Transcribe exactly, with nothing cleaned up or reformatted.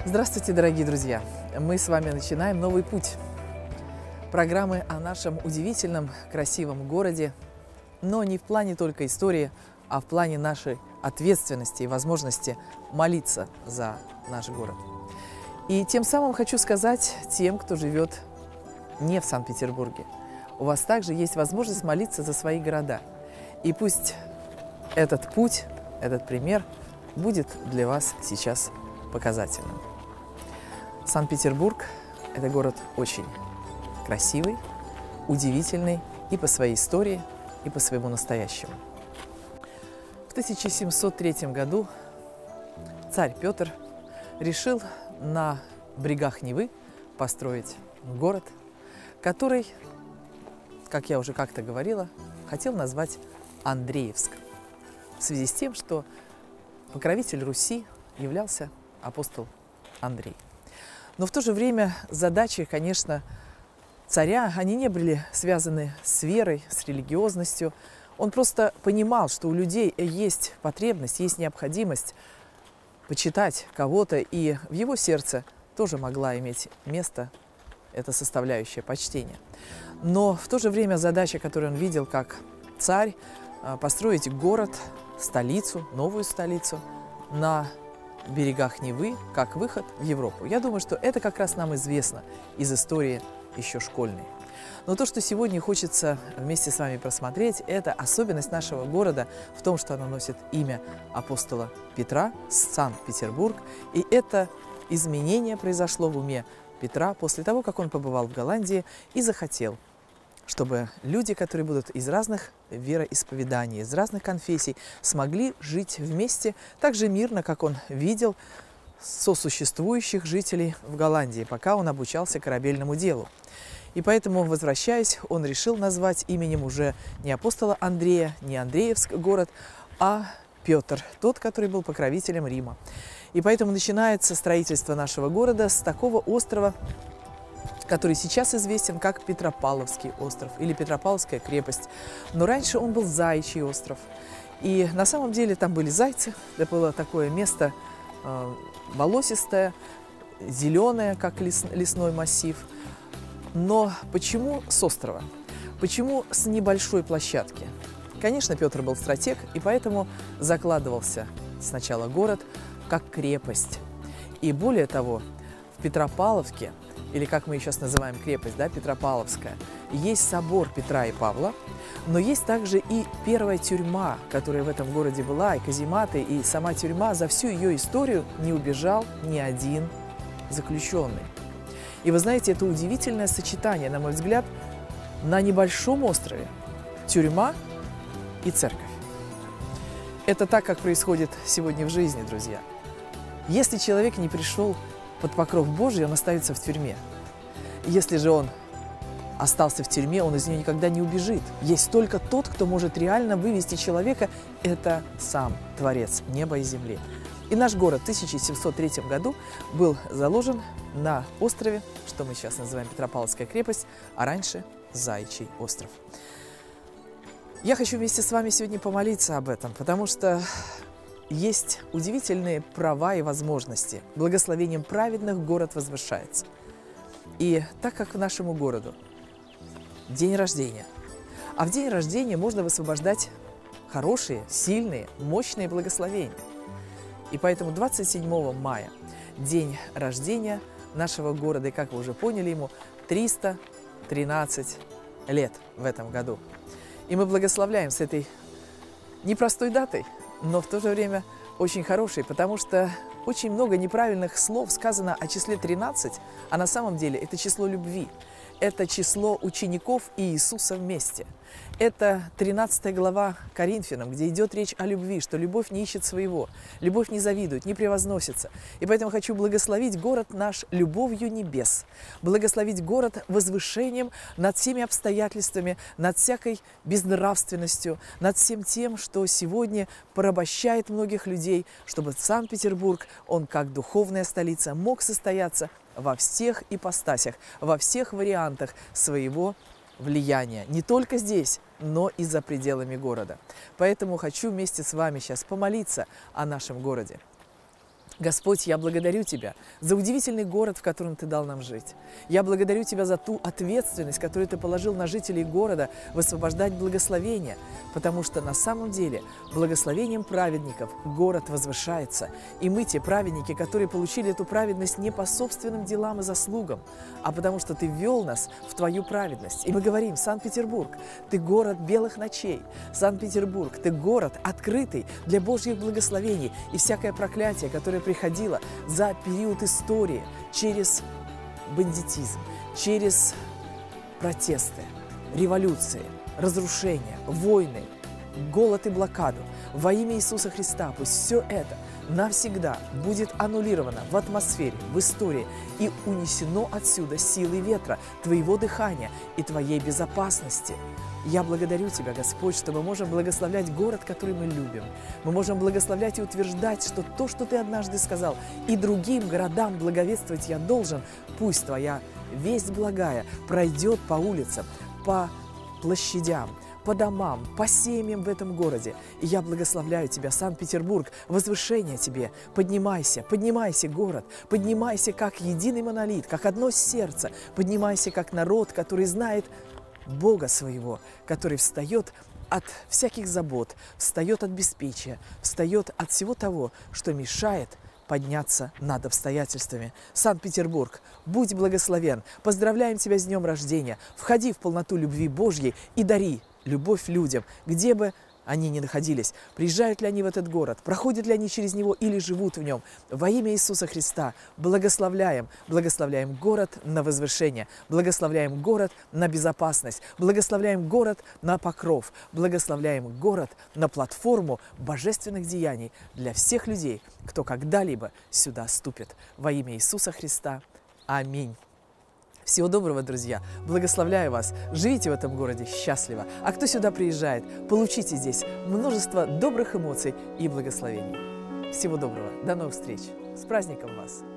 Здравствуйте, дорогие друзья! Мы с вами начинаем новый путь. Программы о нашем удивительном, красивом городе, но не в плане только истории, а в плане нашей ответственности и возможности молиться за наш город. И тем самым хочу сказать тем, кто живет не в Санкт-Петербурге, у вас также есть возможность молиться за свои города. И пусть этот путь, этот пример будет для вас сейчас показательным. Санкт-Петербург – это город очень красивый, удивительный и по своей истории, и по своему настоящему. В тысяча семьсот третьем году царь Петр решил на брегах Невы построить город, который, как я уже как-то говорила, хотел назвать Андреевск, в связи с тем, что покровитель Руси являлся апостол Андрей. Но в то же время задачи, конечно, царя, они не были связаны с верой, с религиозностью. Он просто понимал, что у людей есть потребность, есть необходимость почитать кого-то, и в его сердце тоже могла иметь место эта составляющая почтения. Но в то же время задача, которую он видел как царь, построить город, столицу, новую столицу на берегах Невы, как выход в Европу. Я думаю, что это как раз нам известно из истории еще школьной. Но то, что сегодня хочется вместе с вами просмотреть, это особенность нашего города в том, что оно носит имя апостола Петра, Санкт-Петербург. И это изменение произошло в уме Петра после того, как он побывал в Голландии и захотел, чтобы люди, которые будут из разных вероисповеданий, из разных конфессий, смогли жить вместе так же мирно, как он видел сосуществующих жителей в Голландии, пока он обучался корабельному делу. И поэтому, возвращаясь, он решил назвать именем уже не апостола Андрея, не Андреевск город, а Петр, тот, который был покровителем Рима. И поэтому начинается строительство нашего города с такого острова, который сейчас известен как Петропавловский остров или Петропавловская крепость. Но раньше он был Заячий остров. И на самом деле там были зайцы. Это было такое место э, болотистое, зеленое, как лес, лесной массив. Но почему с острова? Почему с небольшой площадки? Конечно, Петр был стратег, и поэтому закладывался сначала город как крепость. И более того, в Петропавловске, или как мы ее сейчас называем, крепость, да, Петропавловская, есть собор Петра и Павла, но есть также и первая тюрьма, которая в этом городе была, и казематы, и сама тюрьма. За всю ее историю не убежал ни один заключенный. И вы знаете, это удивительное сочетание, на мой взгляд, на небольшом острове тюрьма и церковь. Это так, как происходит сегодня в жизни, друзья. Если человек не пришел под покров Божий, он остается в тюрьме. Если же он остался в тюрьме, он из нее никогда не убежит. Есть только тот, кто может реально вывести человека, это сам Творец неба и земли. И наш город в тысяча семьсот третьем году был заложен на острове, что мы сейчас называем Петропавловская крепость, а раньше Заячий остров. Я хочу вместе с вами сегодня помолиться об этом, потому что есть удивительные права и возможности. Благословением праведных город возвышается. И так как нашему городу день рождения, а в день рождения можно высвобождать хорошие, сильные, мощные благословения. И поэтому двадцать седьмого мая, день рождения нашего города, и как вы уже поняли, ему триста тринадцать лет в этом году. И мы благословляем с этой непростой датой, но в то же время очень хороший, потому что очень много неправильных слов сказано о числе тринадцать, а на самом деле это число любви. Это число учеников и Иисуса вместе. Это тринадцатая глава Коринфянам, где идет речь о любви, что любовь не ищет своего, любовь не завидует, не превозносится. И поэтому хочу благословить город наш любовью небес, благословить город возвышением над всеми обстоятельствами, над всякой безнравственностью, над всем тем, что сегодня порабощает многих людей, чтобы Санкт-Петербург, он как духовная столица, мог состояться во всех ипостасях, во всех вариантах своего влияния. Не только здесь, но и за пределами города. Поэтому хочу вместе с вами сейчас помолиться о нашем городе. Господь, я благодарю Тебя за удивительный город, в котором Ты дал нам жить. Я благодарю Тебя за ту ответственность, которую Ты положил на жителей города, высвобождать благословение, потому что на самом деле благословением праведников город возвышается. И мы те праведники, которые получили эту праведность не по собственным делам и заслугам, а потому что Ты ввел нас в Твою праведность. И мы говорим: Санкт-Петербург, Ты город белых ночей. Санкт-Петербург, Ты город открытый для Божьих благословений. И всякое проклятие, которое приходило за период истории через бандитизм, через протесты, революции, разрушения, войны, голод и блокаду, во имя Иисуса Христа пусть все это навсегда будет аннулировано в атмосфере, в истории и унесено отсюда силой ветра, Твоего дыхания и Твоей безопасности. Я благодарю Тебя, Господь, что мы можем благословлять город, который мы любим. Мы можем благословлять и утверждать, что то, что Ты однажды сказал, и другим городам благовествовать я должен, пусть Твоя весть благая пройдет по улицам, по площадям, по домам, по семьям в этом городе. И я благословляю Тебя, Санкт-Петербург, возвышение Тебе. Поднимайся, поднимайся, город, поднимайся как единый монолит, как одно сердце, поднимайся как народ, который знает Бога своего, который встает от всяких забот, встает от беспечия, встает от всего того, что мешает подняться над обстоятельствами. Санкт-Петербург, будь благословен. Поздравляем тебя с днем рождения. Входи в полноту любви Божьей и дари любовь людям, где бы они ни находились. Приезжают ли они в этот город, проходят ли они через него или живут в нем. Во имя Иисуса Христа благословляем, благословляем город на возвышение, благословляем город на безопасность, благословляем город на покров, благословляем город на платформу божественных деяний для всех людей, кто когда-либо сюда ступит. Во имя Иисуса Христа. Аминь. Всего доброго, друзья! Благословляю вас! Живите в этом городе счастливо! А кто сюда приезжает, получите здесь множество добрых эмоций и благословений. Всего доброго! До новых встреч! С праздником вас!